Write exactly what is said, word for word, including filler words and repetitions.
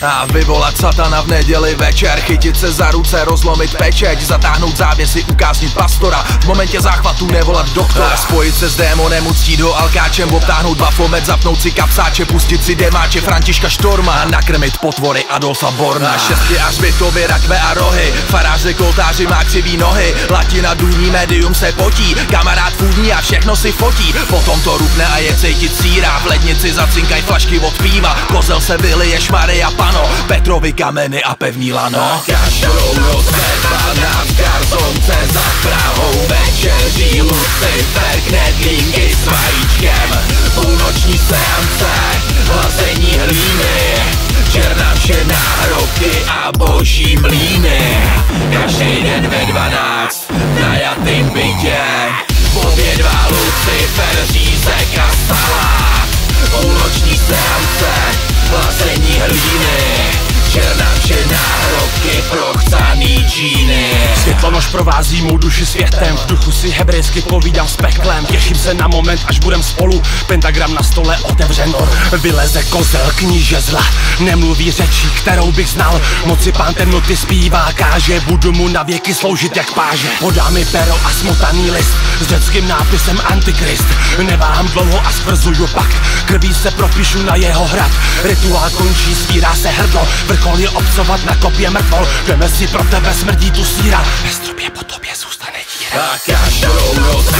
A vyvolat satana v neděli večer, chytit se za ruce, rozlomit pečeť, zatáhnout závěsy, ukáznit pastora, v momentě záchvatu nevolat doktora, spojit se s démonem, uctít ho alkáčem, obtáhnout bafomet, zapnout si kapsáče, pustit si demáče Františka Štorma a nakrmit potvory Adolfa Borna. Šestky a hřbitovy, rakve a rohy, faráři, koltáři má křivý nohy, latina, důní, médium se potí, kamarád fůdní a všechno si fotí, potom to rupne a je cejtit síra, v lednici zacinkaj flašky od píva, kozel se vylije šmary a pano, Petrovi kameny a pevný lano. Každou noc vedvaná v garzonce za Prahou večeří Lucifer, knedlínky s vajíčkem, půlnoční seance, hlazení hlíny, černá vše náhrobky a boží mlýny. Každý den ve dvanáct v najatým bytě, obědvá Lucifer, řízek a salát, půlnoční seance, hlazení hlíny, černá vše náhrobky, prochcaný džíny. Světlonož provází mou duši světem, v duchu si hebrejsky povídám s peklem. Těším se na moment, až budem spolu, pentagram na stole otevřen. Vyleze kozel, kníže zla, nemluví řečí, kterou bych znal. Moci pán temnoty zpívá, káže, budu mu na věky sloužit jak páže. Podá mi pero a smotaný list s řeckým nápisem Antikrist. Neváhám dlouho a stvrzuju pakt, krví se propíšu na jeho hrad. Rituál končí, svírá se hrdlo, vrchol je obcovat na kopě mrtvol. Jdeme si, pro tebe smrdí tu síra, ve stropě po tobě zůstane díra. A každou noc